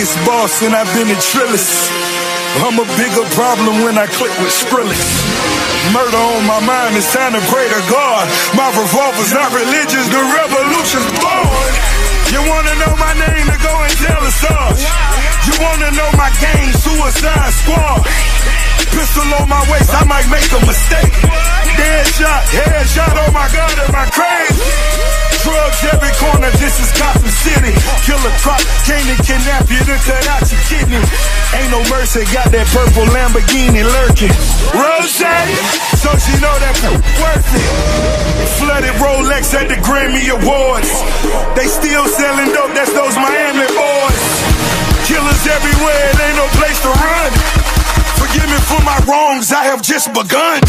biggest boss and I've been a Trillis. I'm a bigger problem when I click with Skrillex. Murder on my mind, it's time to pray to God. My revolver's not religious, the revolution's born. You wanna know my name, to go and tell us all. You wanna know my gang, Suicide Squad. Pistol on my waist, I might make a mistake. Headshot, oh my God, am I crazy? Drugs every corner, this is Gotham City. Killer Croc came to kidnap you to cut out your kidney. Ain't no mercy, got that purple Lamborghini lurking. Rose, so she know that worth it. Flooded Rolex at the Grammy Awards. They still selling dope, that's those Miami boys. Killers everywhere, it ain't no place to run. Forgive me for my wrongs, I have just begun.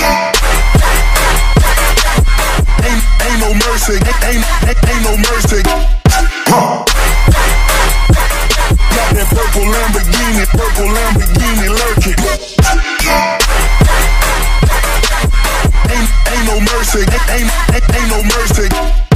Ain't no mercy, ain't no mercy. Got that purple Lamborghini lurking. Ain't no mercy, ain't no mercy.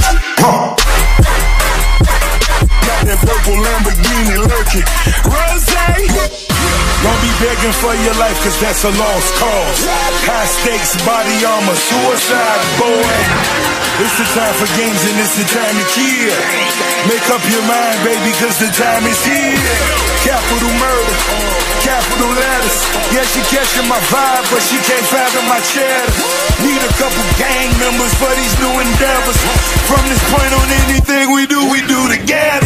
Got that purple Lamborghini lurking. Rose. Don't be begging for your life, cause that's a lost cause. High stakes, body armor, suicide, boy. It's the time for games and it's the time to kill. Make up your mind, baby, cause the time is here. Capital murder, capital letters. Yeah, she catching my vibe, but she can't fathom my cheddar. Need a couple gang members for these new endeavors. From this point on, anything we do together.